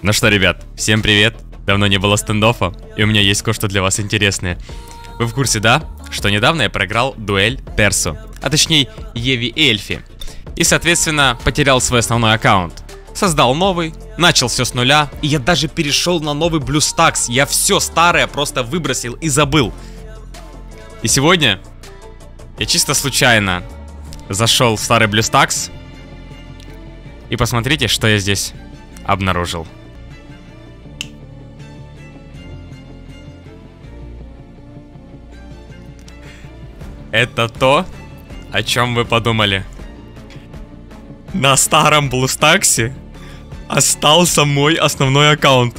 Ну что, ребят, всем привет. Давно не было стендоффа, и у меня есть кое-что для вас интересное. Вы в курсе, да, что недавно я проиграл дуэль Терсу, а точнее Еве Эльфи. И, соответственно, потерял свой основной аккаунт. Создал новый, начал все с нуля, и я даже перешел на новый BlueStacks. Я все старое просто выбросил и забыл. И сегодня я чисто случайно зашел в старый BlueStacks. И посмотрите, что я здесь обнаружил. Это то, о чем вы подумали. На старом BlueStacks остался мой основной аккаунт.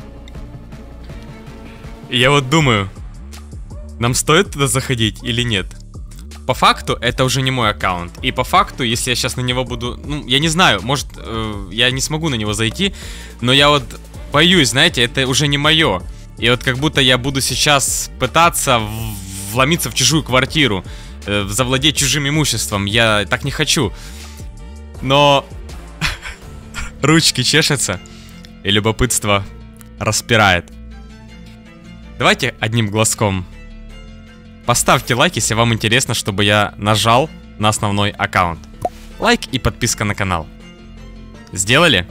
И я вот думаю, нам стоит туда заходить или нет? По факту, это уже не мой аккаунт. И по факту, если я сейчас на него буду... Ну, я не знаю, может, я не смогу на него зайти. Но я вот боюсь, знаете, это уже не мое. И вот как будто я буду сейчас пытаться вломиться в чужую квартиру, завладеть чужим имуществом. Я так не хочу. Но ручки чешутся, и любопытство распирает. Давайте одним глазком. Поставьте лайк, если вам интересно, чтобы я нажал на основной аккаунт. Лайк и подписка на канал. Сделали?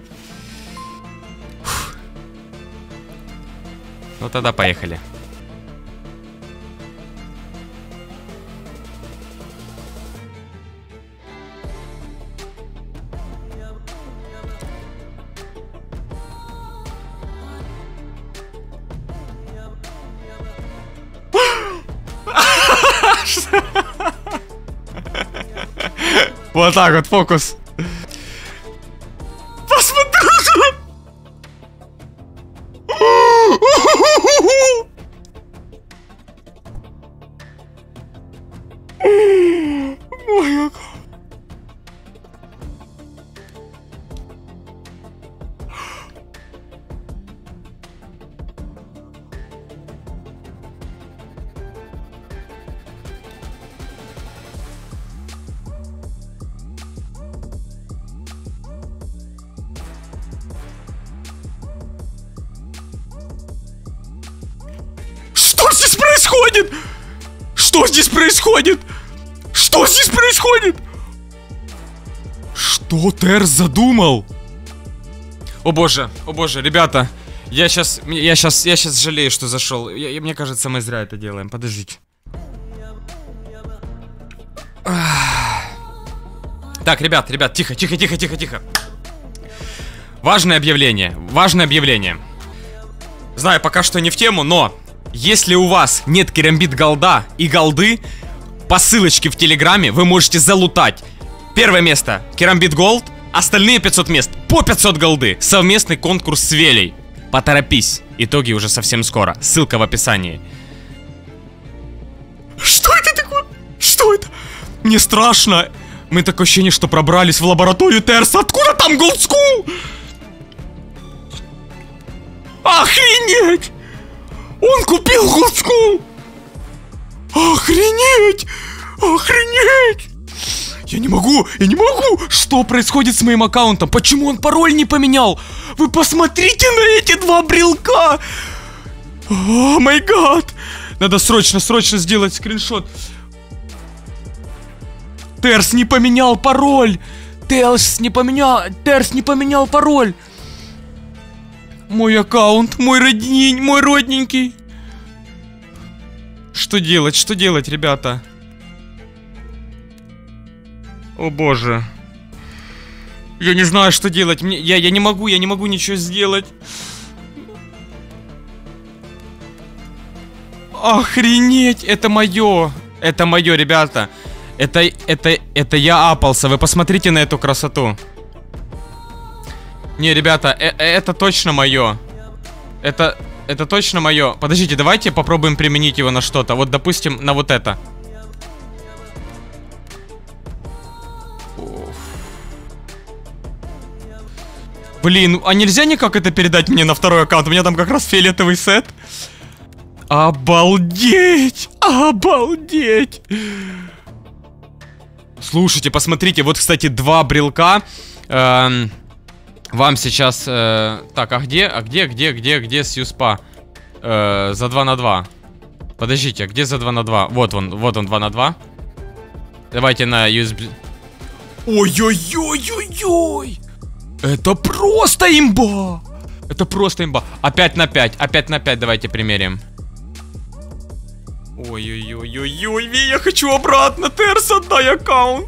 Фух. Ну тогда поехали. Вот так вот, фокус. Посмотрите. Мой аккаунт. Что здесь происходит? Что здесь происходит? Что здесь происходит? Что Терс задумал? О боже, ребята. Я сейчас жалею, что зашел. Мне кажется, мы зря это делаем. Подождите. Так, ребят, тихо. Важное объявление. Знаю, пока что не в тему, но если у вас нет керамбит голда и голды, по ссылочке в телеграме вы можете залутать. Первое место керамбит голд, остальные 500 мест по 500 голды. Совместный конкурс с Велей. Поторопись, итоги уже совсем скоро. Ссылка в описании. Что это такое? Что это? Мне страшно. Мы такое ощущение, что пробрались в лабораторию Терса. Откуда там голдскул? Охренеть! Он купил голдскул! Охренеть! Я не могу! Что происходит с моим аккаунтом? Почему он пароль не поменял? Вы посмотрите на эти два брелка! О май гад! Надо срочно сделать скриншот. Терс не поменял пароль! Терс не поменял пароль! Мой аккаунт, мой родненький. Что делать, ребята? О боже. Я не знаю, что делать. Я не могу ничего сделать. Охренеть, это мое, ребята. Это я апался. Вы посмотрите на эту красоту. Не, ребята, это точно мое. Это точно мое. Подождите, давайте попробуем применить его на что-то. Вот, допустим, на вот это. Блин, а нельзя никак это передать мне на второй аккаунт? У меня там как раз фиолетовый сет. Обалдеть! Слушайте, посмотрите, вот, кстати, два брелка. Вам сейчас... так, а где Сьюспа? За 2 на 2. Подождите, а где за 2 на 2? Вот он 2 на 2. Давайте на USB. Ой-ой-ой-ой-ой! Это просто имба! Это просто имба. Опять на 5, опять на 5 давайте примерим. Ой-ой-ой-ой-ой, я хочу обратно, Терс, отдай аккаунт.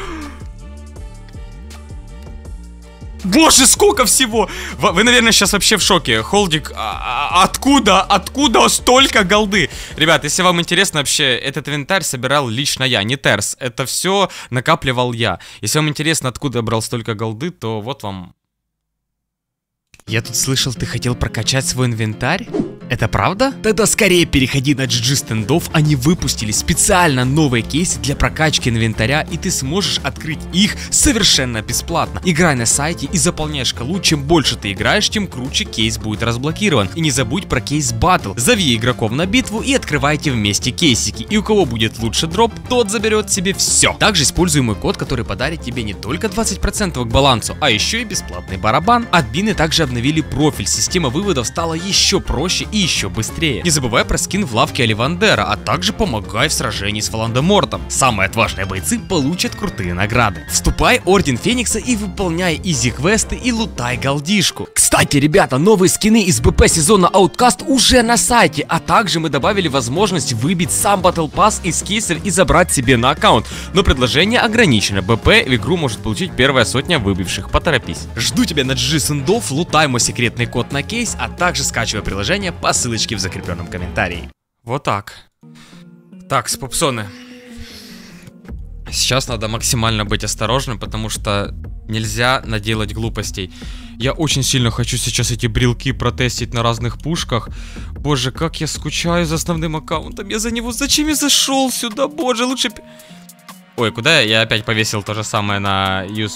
Боже, сколько всего! Вы, наверное, сейчас вообще в шоке. Холдик, откуда столько голды? Ребят, если вам интересно, вообще, этот инвентарь собирал лично я, не Терс. Это все накапливал я. Если вам интересно, откуда я брал столько голды, то вот вам... Я тут слышал, ты хотел прокачать свой инвентарь? Это правда? Тогда скорее переходи на GG Standoff, они выпустили специально новые кейсы для прокачки инвентаря, и ты сможешь открыть их совершенно бесплатно. Играй на сайте и заполняй шкалу, чем больше ты играешь, тем круче кейс будет разблокирован. И не забудь про кейс батл. Зови игроков на битву и открывайте вместе кейсики, и у кого будет лучше дроп, тот заберет себе все. Также используй мой код, который подарит тебе не только 20% к балансу, а еще и бесплатный барабан. Админы также обновили профиль, система выводов стала еще проще и еще быстрее. Не забывай про скин в лавке Оливандера, а также помогай в сражении с Волан-де-Мортом. Самые отважные бойцы получат крутые награды. Вступай в Орден Феникса и выполняй изи-квесты и лутай голдишку. Кстати, ребята, новые скины из БП сезона Outcast уже на сайте, а также мы добавили возможность выбить сам Battle Pass из кейсов и забрать себе на аккаунт. Но предложение ограничено. БП в игру может получить первая сотня выбивших. Поторопись. Жду тебя на GG Standoff, лутай мой секретный код на кейс, а также скачивай приложение по ссылочке в закрепленном комментарии. Вот так. Так, спопсоны. Сейчас надо максимально быть осторожным, потому что нельзя наделать глупостей. Я очень сильно хочу сейчас эти брелки протестить на разных пушках. Боже, как я скучаю за основным аккаунтом. Я за него... Зачем я зашел сюда? Боже, лучше... Ой, куда я? Я опять повесил то же самое на юз.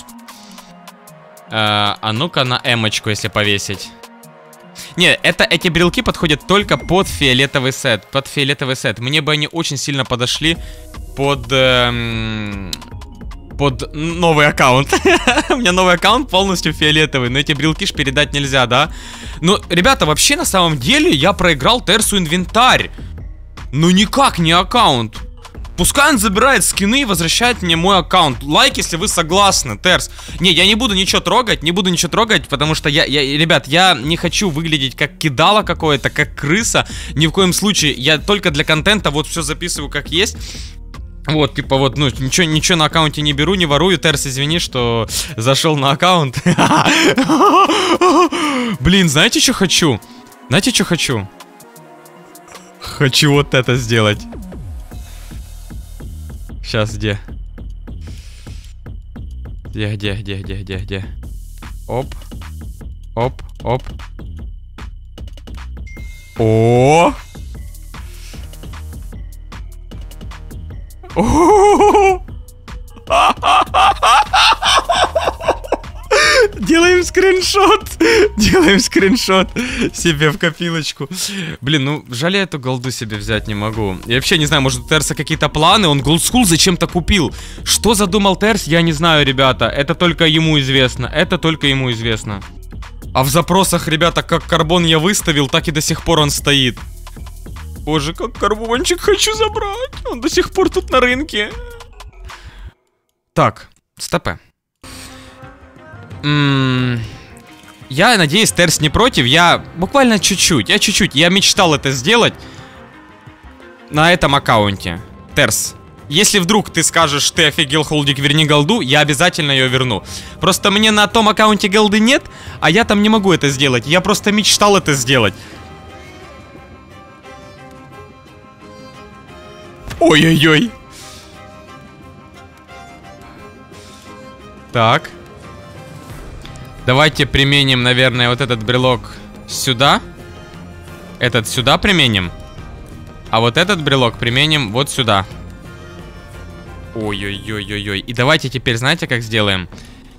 А ну-ка на эмочку, если повесить. Не, эти брелки подходят только под фиолетовый сет. Под фиолетовый сет. Мне бы они очень сильно подошли под новый аккаунт. У меня новый аккаунт полностью фиолетовый, но эти брелки ж передать нельзя, да? Ну, ребята, вообще на самом деле я проиграл Терсу инвентарь. Ну никак не аккаунт. Пускай он забирает скины и возвращает мне мой аккаунт. Лайк, если вы согласны, Терс. Не, я не буду ничего трогать, потому что ребят, я не хочу выглядеть как кидало какое-то, как крыса. Ни в коем случае, я только для контента вот все записываю как есть. Вот, типа вот, ну, ничего на аккаунте не беру, не ворую. Терс, извини, что зашел на аккаунт. Блин, знаете, что хочу? Знаете, что хочу? Хочу вот это сделать. Сейчас, где? Где? Оп. Оп. О! Делаем скриншот себе в копилочку. Блин, ну жаль, я эту голду себе взять не могу. Я вообще не знаю, может у Терса какие-то планы. Он голдскул зачем-то купил. Что задумал Терс, я не знаю, ребята. Это только ему известно. А в запросах, ребята, как карбон я выставил, так и до сих пор он стоит. Боже, как карбончик хочу забрать. Он до сих пор тут на рынке. Так, стопэ. Я надеюсь, Терс не против. Я буквально чуть-чуть. Я мечтал это сделать на этом аккаунте. Терс, если вдруг ты скажешь, ты офигел, Холдик, верни голду, я обязательно ее верну. Просто мне на том аккаунте голды нет, а я там не могу это сделать. Я просто мечтал это сделать. Ой-ой-ой. Так. Давайте применим, наверное, вот этот брелок сюда. Этот сюда применим. А вот этот брелок применим вот сюда. Ой-ой-ой-ой-ой. И давайте теперь, знаете, как сделаем?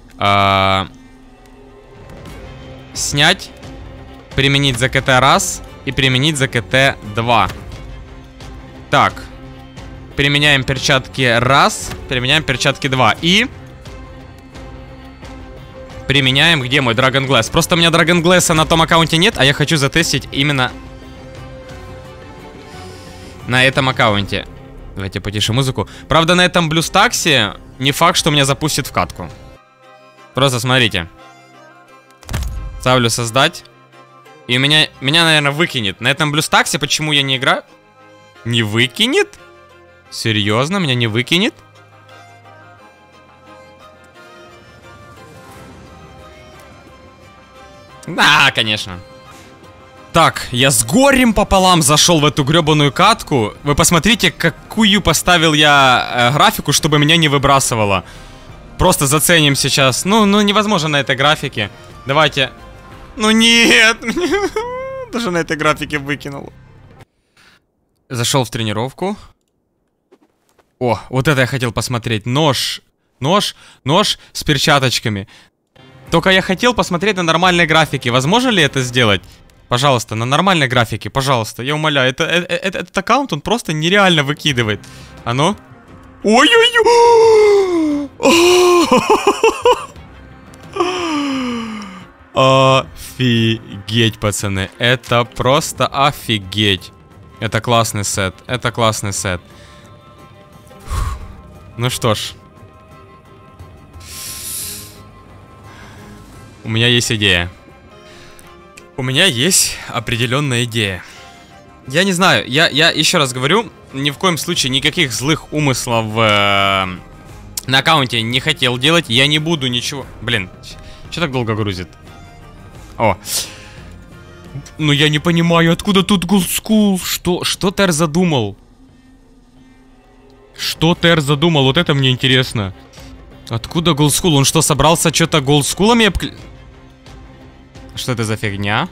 Снять. Применить за КТ раз. И применить за КТ 2. Так. Применяем перчатки раз. Применяем перчатки 2. И... Применяем. Где мой Dragon Glass? Просто у меня Dragon Glass на том аккаунте нет, а я хочу затестить именно на этом аккаунте. Давайте потише музыку. Правда, на этом блюстаксе не факт, что меня запустит в катку. Просто смотрите. Ставлю создать. И меня, наверное, выкинет. На этом блюстаксе почему я не играю? Не выкинет? Серьезно, меня не выкинет? Да, конечно. Так, я с горем пополам зашел в эту гребаную катку. Вы посмотрите, какую поставил я графику, чтобы меня не выбрасывало. Просто заценим сейчас. Ну, невозможно на этой графике. Давайте. Ну нет. Даже на этой графике выкинул. Зашел в тренировку. О, вот это я хотел посмотреть. Нож с перчаточками. Только я хотел посмотреть на нормальной графике. Возможно ли это сделать? Пожалуйста, на нормальной графике, пожалуйста, я умоляю. Этот аккаунт, он просто нереально выкидывает. А ну? Ой-ой-ой! Офигеть, пацаны. Это просто офигеть. Это классный сет. Это классный сет. Ну что ж. У меня есть идея. У меня есть определенная идея. Я не знаю, я еще раз говорю, ни в коем случае никаких злых умыслов на аккаунте не хотел делать. Я не буду ничего... Блин, что так долго грузит? О. Ну я не понимаю, откуда тут Голдскул? Что Тер задумал? Что Тер задумал? Вот это мне интересно. Откуда Голдскул? Он что, собрался что-то Голдскулами Что это за фигня?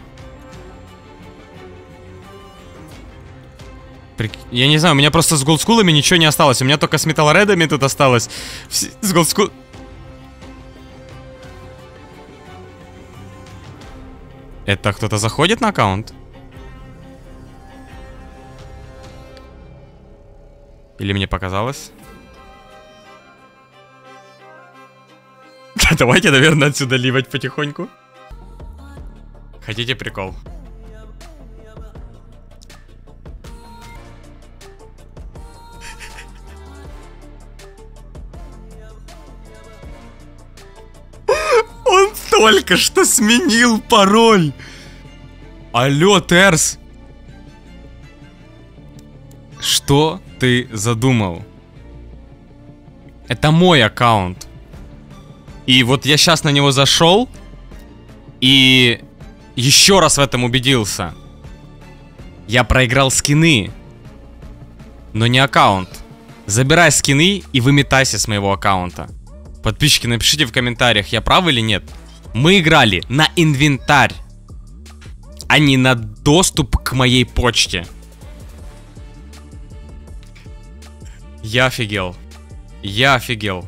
Я не знаю, у меня просто с голдскулами ничего не осталось. У меня только с металлоредами тут осталось. С голдскул... Это кто-то заходит на аккаунт? Или мне показалось? Давайте, наверное, отсюда ливать потихоньку. Хотите прикол? Он только что сменил пароль. Алло, Терс. Что ты задумал? Это мой аккаунт. И вот я сейчас на него зашел и еще раз в этом убедился. Я проиграл скины, но не аккаунт. Забирай скины и выметайся с моего аккаунта. Подписчики, напишите в комментариях, я прав или нет. Мы играли на инвентарь, а не на доступ к моей почте. Я офигел. Я офигел.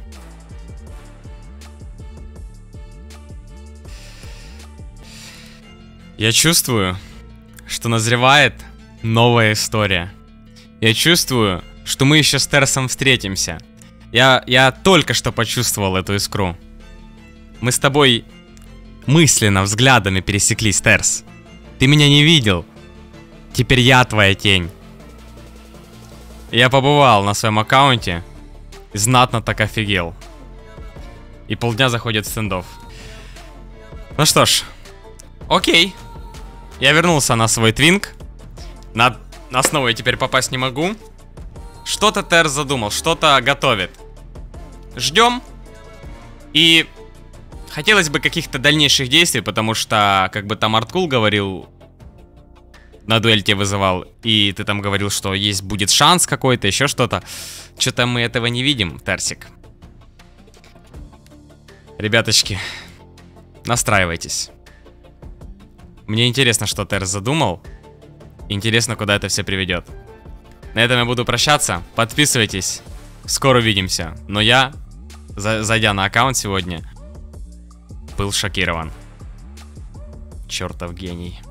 Я чувствую, что назревает новая история. Я чувствую, что мы еще с Терсом встретимся. Я только что почувствовал эту искру. Мы с тобой мысленно взглядами пересеклись, Терс. Ты меня не видел. Теперь я твоя тень. Я побывал на своем аккаунте и знатно так офигел. И полдня заходит в стендов. Ну что ж, окей. Я вернулся на свой твинк. На основу я теперь попасть не могу. Что-то Терс задумал, что-то готовит. Ждем. И хотелось бы каких-то дальнейших действий, потому что, как бы там Арткул говорил, на дуэль тебя вызывал, и ты там говорил, что есть будет шанс какой-то, еще что-то. Что-то мы этого не видим, Терсик. Ребяточки, настраивайтесь. Мне интересно, что Терс задумал. Интересно, куда это все приведет. На этом я буду прощаться. Подписывайтесь. Скоро увидимся. Но я, зайдя на аккаунт сегодня, был шокирован. Чертов гений.